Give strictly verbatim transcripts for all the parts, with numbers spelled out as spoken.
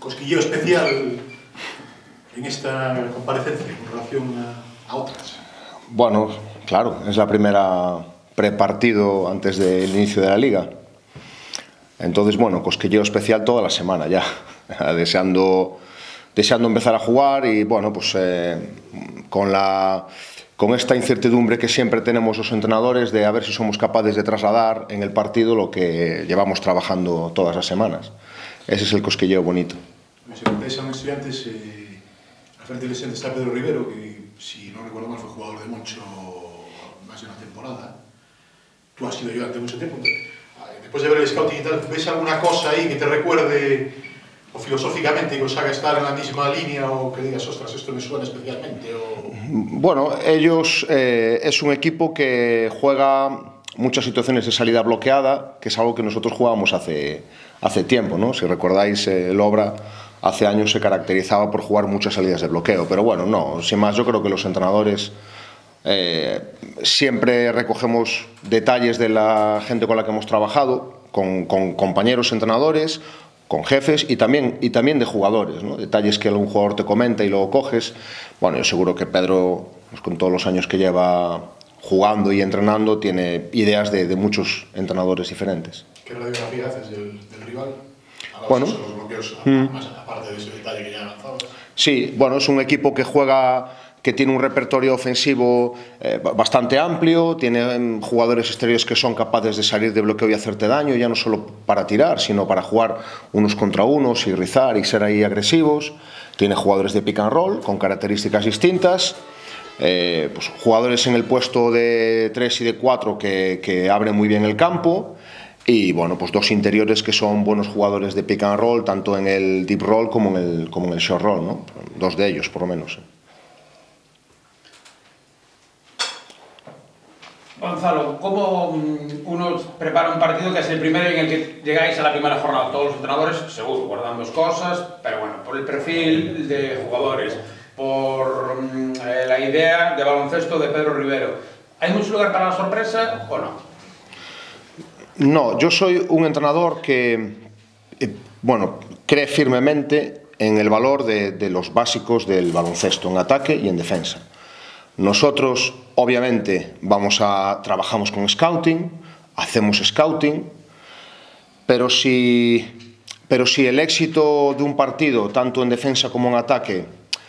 cosquilleo especial en esta comparecencia con relación a, a otras? Bueno, claro, es la primera prepartido antes del inicio de la Liga. Entonces, bueno, cosquilleo especial toda la semana ya, deseando, deseando empezar a jugar y, bueno, pues eh, con la... con esta incertidumbre que siempre tenemos los entrenadores de a ver si somos capaces de trasladar en el partido lo que llevamos trabajando todas las semanas. Ese es el cosquilleo bonito. Se contáis a un estudiantes, eh, al frente del estudiante está Pedro Rivero, que si no recuerdo mal fue jugador de Moncho más de una temporada. Tú has sido yo durante mucho tiempo. Después de ver el scouting y tal, ¿ves alguna cosa ahí que te recuerde o filosóficamente que os haga estar en la misma línea o que digas, ostras, esto me suena especialmente? O... Bueno, ellos eh, es un equipo que juega muchas situaciones de salida bloqueada, que es algo que nosotros jugábamos hace, hace tiempo, ¿no? Si recordáis, eh, el Obra hace años se caracterizaba por jugar muchas salidas de bloqueo, pero bueno, no, sin más, yo creo que los entrenadores eh, siempre recogemos detalles de la gente con la que hemos trabajado, con, con compañeros entrenadores, con jefes y también, y también de jugadores, ¿no? Detalles que algún jugador te comenta y luego coges. Bueno, yo seguro que Pedro, pues con todos los años que lleva jugando y entrenando, tiene ideas de, de muchos entrenadores diferentes. ¿Qué radiografía haces del, del rival? Bueno, de los bloqueos, mm. más aparte de ese detalle que ya lanzabas. Sí, bueno, es un equipo que juega, que tiene un repertorio ofensivo eh, bastante amplio, tiene jugadores exteriores que son capaces de salir de bloqueo y hacerte daño, ya no solo para tirar, sino para jugar unos contra unos y rizar y ser ahí agresivos. Tiene jugadores de pick and roll con características distintas, eh, pues, jugadores en el puesto de tres y de cuatro que, que abren muy bien el campo. Y bueno, pues dos interiores que son buenos jugadores de pick and roll, tanto en el deep roll como en el, como en el short roll, ¿no? Dos de ellos, por lo menos. Gonzalo, ¿cómo uno prepara un partido que es el primero en el que llegáis a la primera jornada? Todos los entrenadores, seguro, guardando cosas, pero bueno, por el perfil de jugadores, por eh, la idea de baloncesto de Pedro Rivero, ¿hay mucho lugar para la sorpresa o no? No, yo soy un entrenador que, eh, bueno, cree firmemente en el valor de, de los básicos del baloncesto, en ataque y en defensa. Nosotros, obviamente, vamos a, trabajamos con scouting, hacemos scouting, pero si, pero si el éxito de un partido, tanto en defensa como en ataque,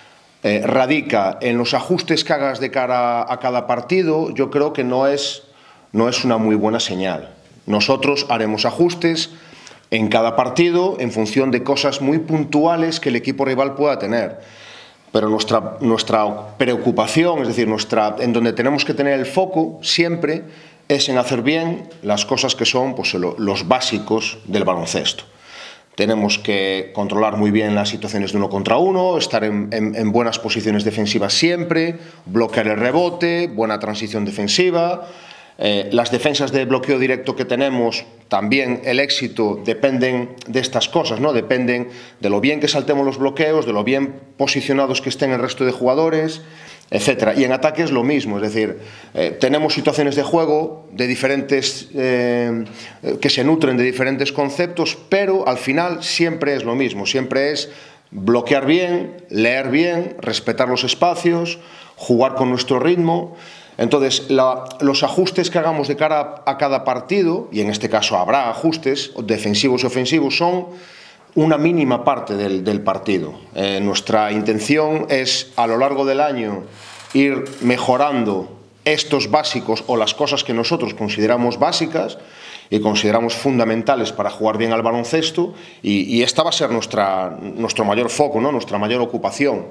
eh, radica en los ajustes que hagas de cara a cada partido, yo creo que no es, no es una muy buena señal. Nosotros haremos ajustes en cada partido en función de cosas muy puntuales que el equipo rival pueda tener. Pero nuestra, nuestra preocupación, es decir, nuestra, en donde tenemos que tener el foco siempre es en hacer bien las cosas que son pues, los básicos del baloncesto. Tenemos que controlar muy bien las situaciones de uno contra uno, estar en, en, en buenas posiciones defensivas siempre, bloquear el rebote, buena transición defensiva. Eh, las defensas de bloqueo directo que tenemos, también el éxito dependen de estas cosas, ¿no? Dependen de lo bien que saltemos los bloqueos, de lo bien posicionados que estén el resto de jugadores, etcétera. Y en ataque es lo mismo, es decir, eh, tenemos situaciones de juego de diferentes, eh, que se nutren de diferentes conceptos, pero al final siempre es lo mismo, siempre es bloquear bien, leer bien, respetar los espacios, jugar con nuestro ritmo. Entonces, la, los ajustes que hagamos de cara a cada partido, y en este caso habrá ajustes defensivos y ofensivos, son una mínima parte del, del partido. Eh, nuestra intención es, a lo largo del año, ir mejorando estos básicos o las cosas que nosotros consideramos básicas y consideramos fundamentales para jugar bien al baloncesto, y, y esta va a ser nuestra, nuestro mayor foco, ¿no? Nuestra mayor ocupación.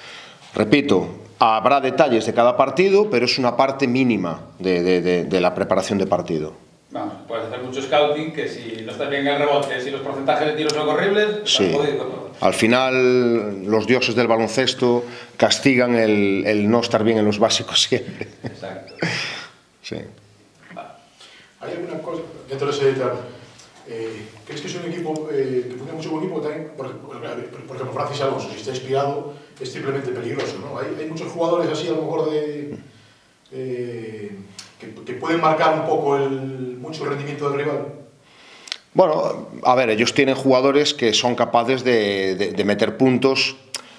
Repito, habrá detalles de cada partido, pero es una parte mínima de, de, de, de la preparación de partido. Vamos, puedes hacer mucho scouting, que si no estás bien en el rebote, si los porcentajes de tiros son horribles, sí. Al final, los dioses del baloncesto castigan el, el no estar bien en los básicos siempre. Exacto. Sí. Vale. ¿Hay alguna cosa, dentro de ese tema, eh, crees que es un equipo eh, que funciona mucho con equipo también? Por, por, por ejemplo, Francis Alonso, si está inspirado, es triplemente peligroso, ¿no? Hay, hay muchos jugadores así, a lo mejor, de, eh, que, que pueden marcar un poco el, mucho el rendimiento del rival. Bueno, a ver, ellos tienen jugadores que son capaces de, de, de meter puntos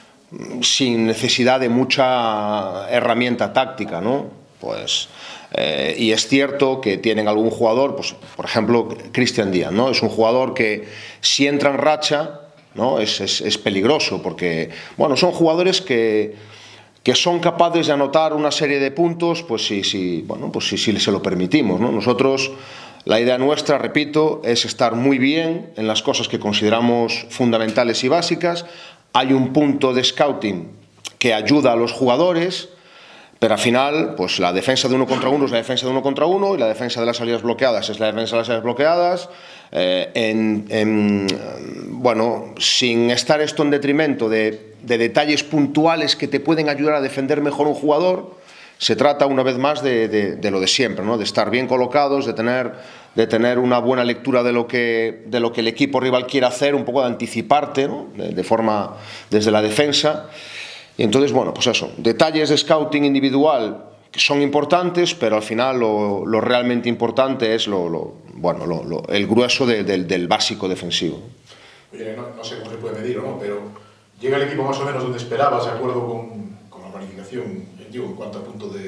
sin necesidad de mucha herramienta táctica, ¿no? Pues, eh, y es cierto que tienen algún jugador, pues, por ejemplo, Cristian Díaz, ¿no? Es un jugador que si entra en racha, ¿no? Es, es, es peligroso, porque, bueno, son jugadores que, que son capaces de anotar una serie de puntos, pues si, si, bueno, pues si, si se lo permitimos, ¿no? Nosotros, la idea nuestra, repito, es estar muy bien en las cosas que consideramos fundamentales y básicas. Hay un punto de scouting que ayuda a los jugadores, pero al final, pues la defensa de uno contra uno es la defensa de uno contra uno y la defensa de las salidas bloqueadas es la defensa de las salidas bloqueadas. Eh, en, en, bueno, sin estar esto en detrimento de, de detalles puntuales que te pueden ayudar a defender mejor un jugador, se trata una vez más de, de, de lo de siempre, ¿no? De estar bien colocados, de tener, de tener una buena lectura de lo, que, de lo que el equipo rival quiere hacer, un poco de anticiparte, ¿no? de, de forma desde la defensa. Y entonces, bueno, pues eso, detalles de scouting individual que son importantes, pero al final lo, lo realmente importante es lo, lo, bueno, lo, lo, el grueso de, de, del básico defensivo. Oye, no, no sé cómo se puede medir o no, pero llega el equipo más o menos donde esperabas, de acuerdo con, con la planificación, digo, en cuanto a punto de, de,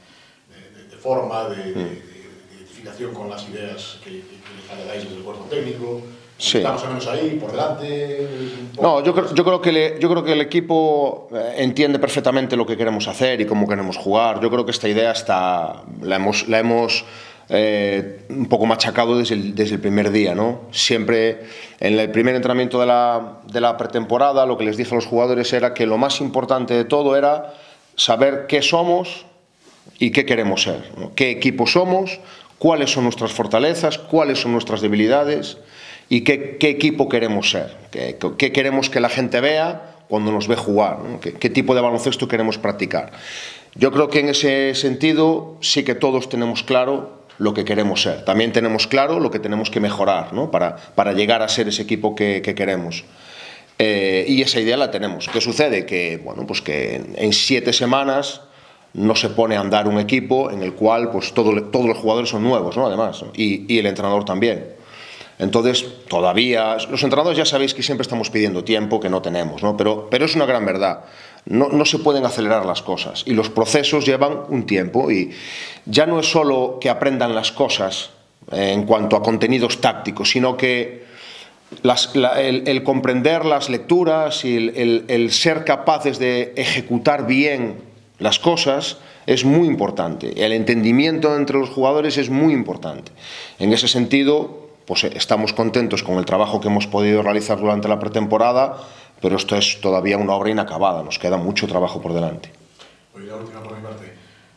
de, de forma, de, de, de identificación con las ideas que, que, que le dais desde el cuerpo técnico. Sí. ¿Está más o menos ahí, por delante? No, yo creo, yo, creo que le, yo creo que el equipo entiende perfectamente lo que queremos hacer y cómo queremos jugar. Yo creo que esta idea está, la hemos, la hemos eh, un poco machacado desde el, desde el primer día, ¿no? Siempre en el primer entrenamiento de la, de la pretemporada lo que les dije a los jugadores era que lo más importante de todo era saber qué somos y qué queremos ser, ¿no? Qué equipo somos, cuáles son nuestras fortalezas, cuáles son nuestras debilidades y qué, qué equipo queremos ser, qué, qué queremos que la gente vea cuando nos ve jugar, ¿no? ¿Qué, qué tipo de baloncesto queremos practicar. Yo creo que en ese sentido sí que todos tenemos claro lo que queremos ser. También tenemos claro lo que tenemos que mejorar, ¿no? para, para llegar a ser ese equipo que, que queremos. Eh, y esa idea la tenemos. ¿Qué sucede? Que, bueno, pues que en, en siete semanas no se pone a andar un equipo en el cual pues, todo, todos los jugadores son nuevos, ¿no? Además, ¿no? Y, y el entrenador también. Entonces, todavía, los entrenadores ya sabéis que siempre estamos pidiendo tiempo que no tenemos, ¿no? Pero, pero es una gran verdad. No, no se pueden acelerar las cosas y los procesos llevan un tiempo y ya no es solo que aprendan las cosas eh, en cuanto a contenidos tácticos, sino que Las, la, el, el comprender las lecturas y el, el, el ser capaces de ejecutar bien las cosas es muy importante. El entendimiento entre los jugadores es muy importante. En ese sentido, pues estamos contentos con el trabajo que hemos podido realizar durante la pretemporada, pero esto es todavía una obra inacabada, nos queda mucho trabajo por delante. Oye, la última por mi parte.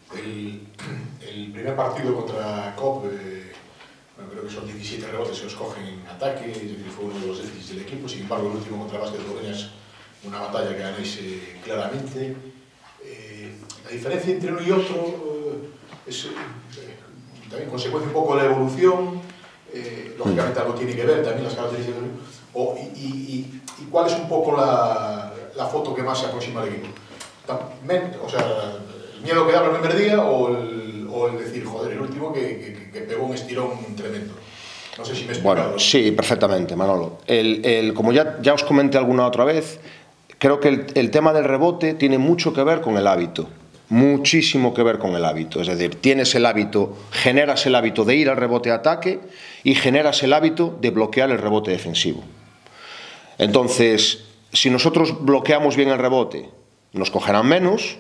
El, el primer partido contra C O P, eh, creo que son diecisiete rebotes se los cogen en ataque, es decir, fue uno de los déficits del equipo. Sin embargo, el último contra Básquet de Coruña es una batalla que ganáis eh, claramente. Eh, la diferencia entre uno y otro eh, es eh, también consecuencia un poco de la evolución, eh, lógicamente algo tiene que ver también las características del equipo. O, y, y, y, ¿Y cuál es un poco la, la foto que más se aproxima al equipo? O sea, ¿el miedo que da el primer día o el, o el decir, joder, el último que, que, que pegó un estirón tremendo? No sé si me he explicado. Bueno, sí, perfectamente, Manolo. El, el, como ya, ya os comenté alguna otra vez, creo que el, el tema del rebote tiene mucho que ver con el hábito. Muchísimo que ver con el hábito. Es decir, tienes el hábito, generas el hábito de ir al rebote a ataque y generas el hábito de bloquear el rebote defensivo. Entonces, si nosotros bloqueamos bien el rebote, nos cogerán menos,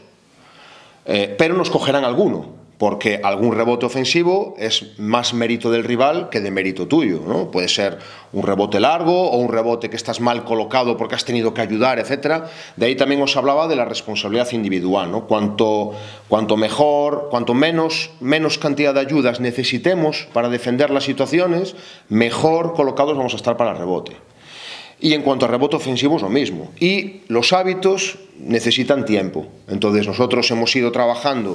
eh, pero nos cogerán alguno. Porque algún rebote ofensivo es más mérito del rival que de mérito tuyo, ¿no? Puede ser un rebote largo o un rebote que estás mal colocado porque has tenido que ayudar, etcétera. De ahí también os hablaba de la responsabilidad individual, ¿no? Cuanto, cuanto mejor, cuanto menos, menos cantidad de ayudas necesitemos para defender las situaciones, mejor colocados vamos a estar para el rebote. Y en cuanto a rebote ofensivo es lo mismo. Y los hábitos necesitan tiempo. Entonces nosotros hemos ido trabajando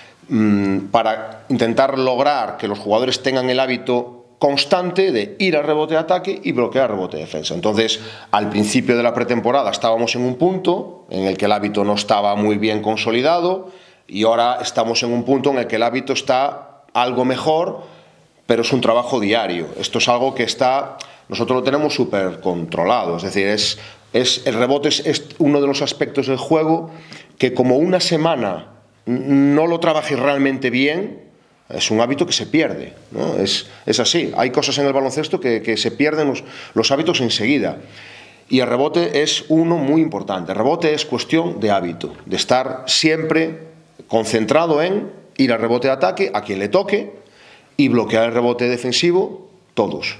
para intentar lograr que los jugadores tengan el hábito constante de ir al rebote de ataque y bloquear el rebote de defensa. Entonces, al principio de la pretemporada estábamos en un punto en el que el hábito no estaba muy bien consolidado y ahora estamos en un punto en el que el hábito está algo mejor, pero es un trabajo diario. Esto es algo que está, nosotros lo tenemos súper controlado, es decir, es, es, el rebote es, es uno de los aspectos del juego que como una semana no lo trabajes realmente bien, es un hábito que se pierde, ¿no? Es, es así, hay cosas en el baloncesto que, que se pierden los, los hábitos enseguida. Y el rebote es uno muy importante. El rebote es cuestión de hábito, de estar siempre concentrado en ir al rebote de ataque a quien le toque y bloquear el rebote defensivo todos.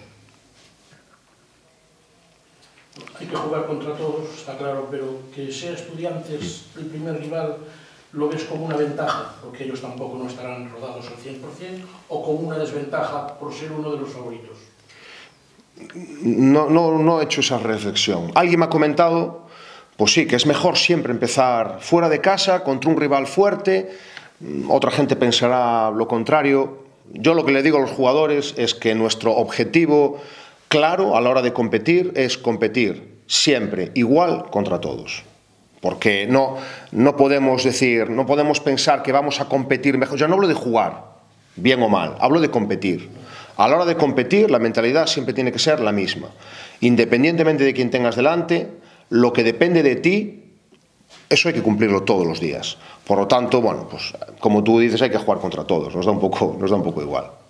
Hay que jugar contra todos, está claro, pero que sea Estudiantes el primer rival, ¿lo ves como una ventaja? Porque ellos tampoco no estarán rodados al cien por cien, o como una desventaja por ser uno de los favoritos. No, no, no he hecho esa reflexión. Alguien me ha comentado, pues sí, que es mejor siempre empezar fuera de casa, contra un rival fuerte. Otra gente pensará lo contrario. Yo lo que le digo a los jugadores es que nuestro objetivo claro a la hora de competir es competir siempre igual contra todos. Porque no, no podemos decir, no podemos pensar que vamos a competir mejor. Yo no hablo de jugar, bien o mal, hablo de competir. A la hora de competir, la mentalidad siempre tiene que ser la misma. Independientemente de quién tengas delante, lo que depende de ti, eso hay que cumplirlo todos los días. Por lo tanto, bueno, pues como tú dices, hay que jugar contra todos, nos da un poco, nos da un poco igual.